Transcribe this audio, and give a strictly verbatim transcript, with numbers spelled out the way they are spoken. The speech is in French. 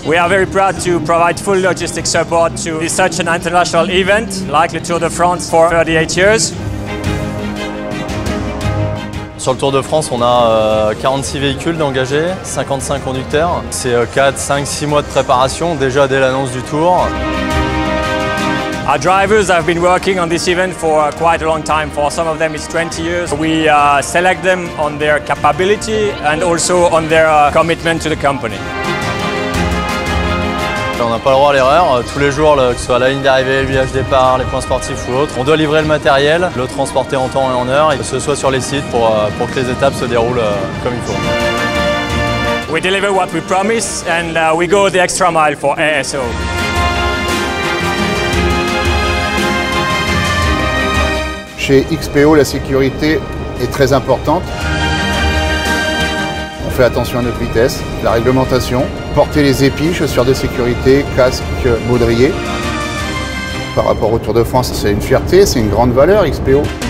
We are very proud to provide full logistic support to such an international event like the Tour de France for thirty-eight years. Sur le Tour de France, on a euh, quarante-six véhicules d'engagés, cinquante-cinq conducteurs. C'est euh, quatre, cinq, six mois de préparation déjà dès l'annonce du Tour. Our drivers have been working on this event for uh, quite a long time. For some of them it's twenty years. We uh, select them on their capability and also on their uh, commitment to the company. On n'a pas le droit à l'erreur. Tous les jours, que ce soit la ligne d'arrivée, le village départ, les points sportifs ou autre, on doit livrer le matériel, le transporter en temps et en heure, et que ce soit sur les sites pour, pour que les étapes se déroulent comme il faut. We deliver what we promise and uh, we go the extra mile for A S O. Chez X P O, la sécurité est très importante. On fait attention à notre vitesse, la réglementation, porter les épis, chaussures de sécurité, casque, baudrier. Par rapport au Tour de France, c'est une fierté, c'est une grande valeur X P O.